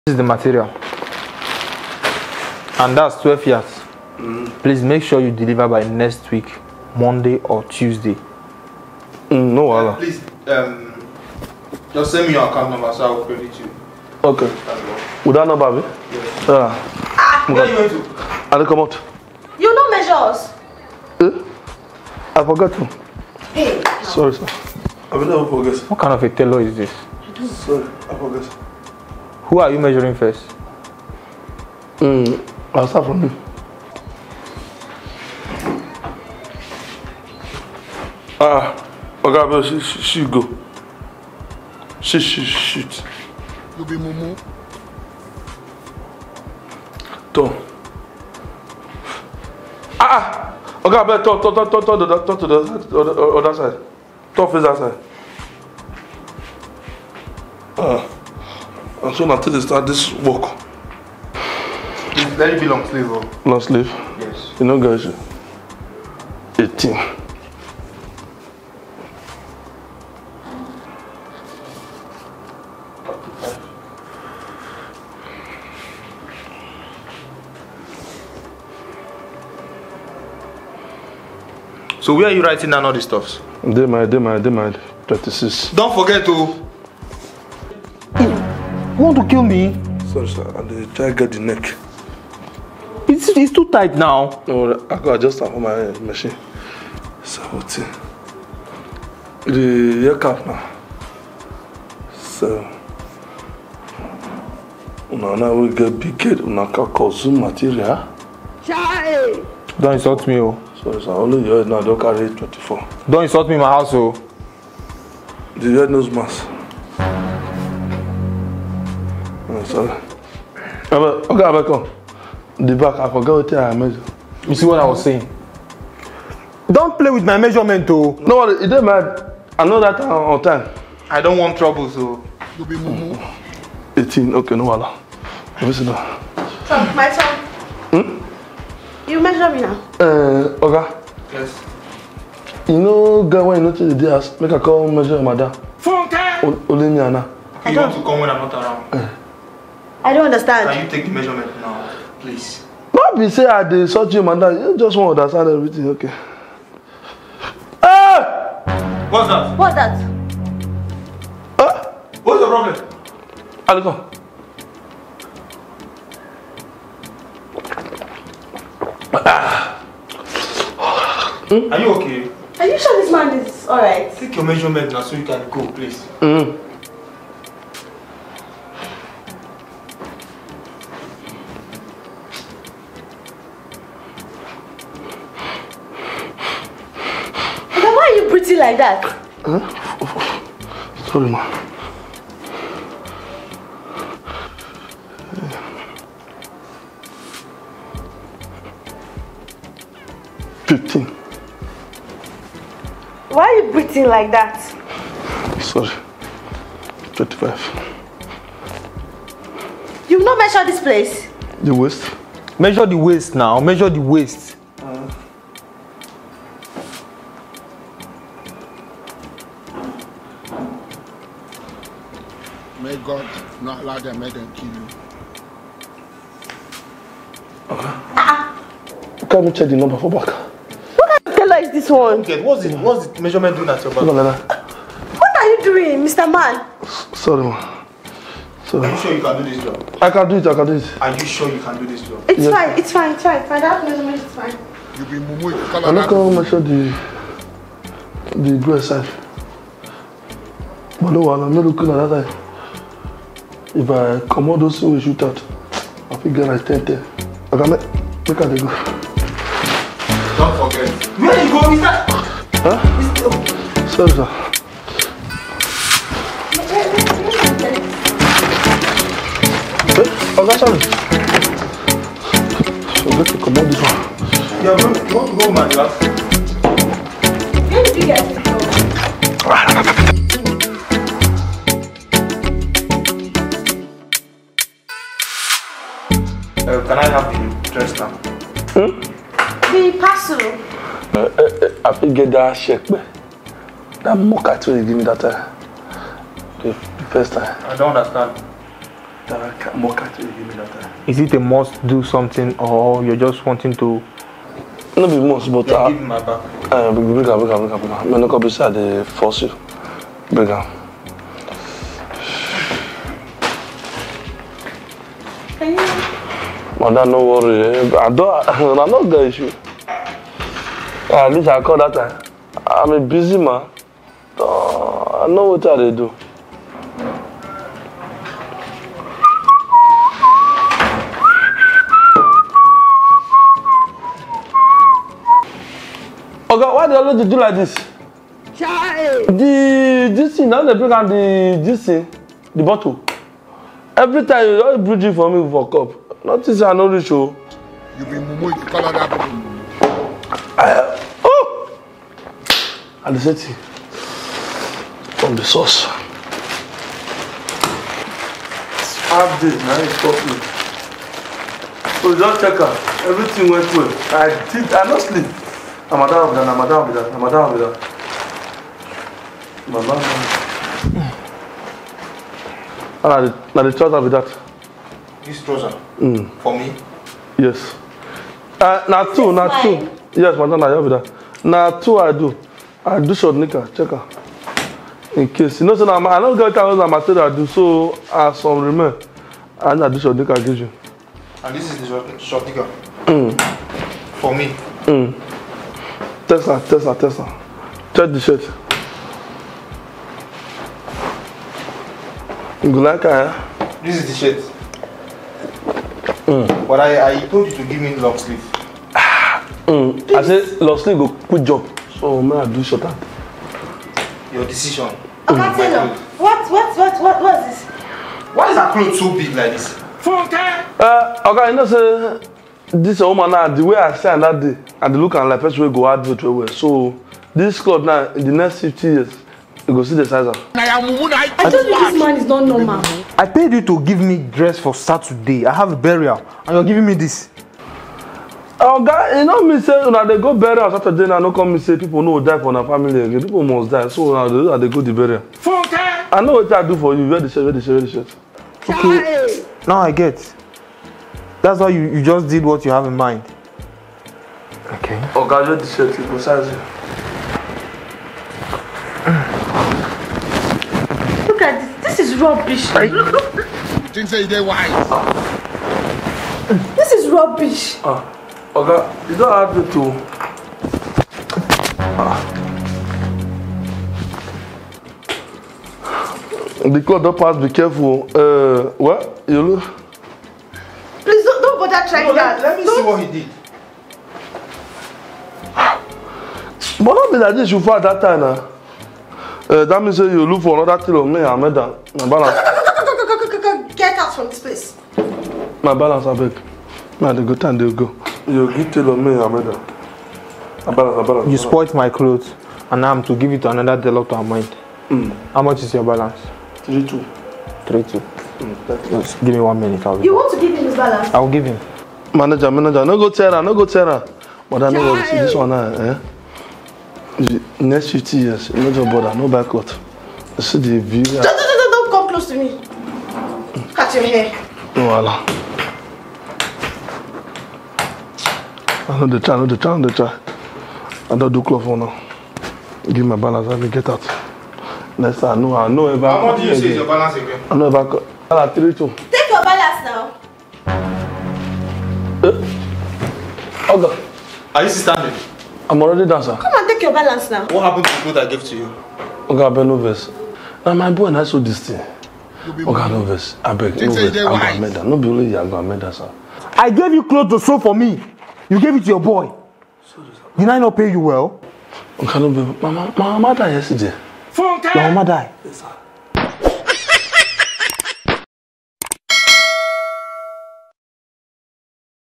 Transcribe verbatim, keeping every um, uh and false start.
This is the material. And that's twelve yards. Mm. Please make sure you deliver by next week, Monday or Tuesday. Mm, no, uh, please, um, just send me your account number so I will credit you. Okay. Would that number be? Yes. Uh, ah, where are you going to? I'll come out. You don't measure us. Eh? I forgot to. Hey. Sorry, sir. I will never forget. What kind of a tailor is this? Sorry, I forgot. Who are you measuring first? Mm, I'll start from you. Ah, okay, but she, she, she go. She, she, shoot. You be mumu. Tom. Ah, okay, but talk, talk, talk, talk, talk, talk, talk to the other, other side. Talk face that side. Ah, and so until they start this work. Please, let it be long sleeve, oh. Long sleeve? Yes. You know, guys, eighteen. So where are you writing down all these stuffs? They might, they might, they might. twenty-six. Don't forget to. You want to kill me? Sorry, sir. And they try to get the neck. It's, it's too tight now. No, I got adjust that for my machine. seventeen. The ear cap now. So. Now, now we get big gate. Now, can consume material. Chai. Don't insult me, oh. Sorry, sir. Only your head now. Don't carry twenty-four. Don't insult me in my house, oh. The head nose mask. Oh, sorry. Okay, I come. The back, I forgot what I measured. You see what I was saying? Don't play with my measurement, oh. No, it didn't matter. I know that on time. I don't want trouble, so. You be mumu. eighteen, okay, no wala. Let me sit down. So, my son. Hmm? You measure me now. Uh, okay. Yes. You know, girl, when you notice the day, make a call measure madam. Funke! Only me and her. You want to come when I'm not around? Uh. I don't understand. Can you take the measurement now, please? Not be say I dey search you, madam. You just want to understand everything, okay? Ah! What's that? What's that? Ah! What's the problem? Aliko. Ah. Hmm? Are you okay? Are you sure this man is alright? Take your measurement now so you can go, please. Mm. Why are you breathing like that? Huh? Sorry, ma. Fifteen. Why are you breathing like that? Sorry. Twenty-five. You've not measured this place? The waist? Measure the waist now. Measure the waist. Uh. May God not allow them, make them kill you. Ah. Can you check the number for back? What kind of tailor is this one? Okay, what's the, what's the measurement doing at your back? Look at that. What are you doing, Mister Man? S sorry, ma. Sorry. Are you sure you can do this job? I can do it, I can do it. Are you sure you can do this job? It's Yes. fine, it's fine, it's fine. Find out measurement, it's fine. You be mumu. You call I'm not her going to measure the the breast side. But no, I'm not looking at that side. If I come out those things we shoot out, I think get like ten ten. I can make make her go. Don't forget. Where you go, Mister? Huh? Sorry, sir. Eh? Okay, sorry. Forget to come out this one. You want to go with my glass? Where did you get it from? Uh, can I have the dress now? Hmm? The parcel. Uh, uh, uh, I think get that check, man. That mocha too they give me that time. The, the first time. I don't understand. that more cat you give me that time. Is it a must do something or you're just wanting to? No be must, but Yeah, uh, give me my back. uh, bring am, bring am, bring am, bring am. Me no come be say I dey force you. Bring am. Can you? Madam, no worry. eh. I don't. I no get issue. At least I call that time. I'm a busy man. Uh, I know what I dey do. Oga, why they always do like this? Child. The this thing, now they bring out the this thing, the bottle. Every time you always bring it for me for cup. Notice I no reach oh. You be mumu, you call that mumu. I, oh! And the same thing from the sauce. Half day, now it stop me. So just check out. Everything went well. I did, I not sleep. I'm a down with that, I'm a down with that, I'm a down with that. My man. And now the trouser with that. This trouser? Mm. For me? Yes. Uh, now two, now two. Yes, madam, I have that. Now two I do. I do short knicker, check her. In case. You know, so now I don't get the material I do, so as some remain, and I do short knicker, I give you. And this is the short, short nigga? Mm. For me? Mm. Test her, test her, test her. Check the shirt. You go like her, eh? This is the shirt. Mm. But I, I told you to give me long sleeve. Mm. I said, long sleeve go quick job. So, may I do short hand? Your decision. Okay, Taylor. What, what, what, what, what is this? Why is that clothes so big like this? Uh, okay, you know, say, this woman now, the way I say that day, and the look and like person will go out very well. So, this cloth now, in the next fifty years, you go see the size of. I told you this man is not normal. I paid you to give me dress for Saturday. I have a burial, and you're giving me this. Oh, guy, you know me say, now they go bury on Saturday, now no come me say people no die for their family again. People must die, so now they, they go the burial. I know what I do for you. Wear the shirt, wear the shirt, wear the shirt. Okay. Now I get. That's why you, you just did what you have in mind. Okay. Oh, guys, wear the shirt. You go size it. Look at this. This is rubbish. Look, look. Think say they wise. This is rubbish. Ah, okay, you don't have to. to ah. The cloth don't pass. Be careful. Uh, what? You look. Please don't, don't bother trying No, that. let, let me don't. see what he did. But not be like this. You fall at that time now. Uh, that means say you look for another thing on me. I made that. My balance. Get out from this place. My balance, I beg. Now they go time they go. You give tailor me, I made that. My balance, my balance. You spoilt my clothes, and now I'm to give it to another tailor to amend. Mm. How much is your balance? Three two. Three two. Mm, Just give me one minute. I'll You want to give him his balance? I will give him. Manager, manager, no go tell her, no go tell her. But I know what see this one now, eh? The next fifty years, no just bother, no backward. You see the view. Don't, don't, don't, don't come close to me. Cut your hair. No, Allah. I know the try, I know the try, I know the try. I don't do cloth for now. Give my balance, let me get out. Next time, I know, I know about. How much do you say is your balance again? I know about. I like three two. Take your balance now. Eh? Okay. Are you still standing? I'm already done, sir. Come and take your balance now. What happened to the clothes I gave to you? Okay, I beg no verse. Now my boy and I saw this thing. Okay, no verse. I beg no verse. I'm gonna make that. No be only you, I'm gonna make that, sir. I gave you clothes to sew for me. You gave it to your boy. Did I not pay you well? Okay, no be. My mama, my mama died yesterday. Your mama died. Yes, sir.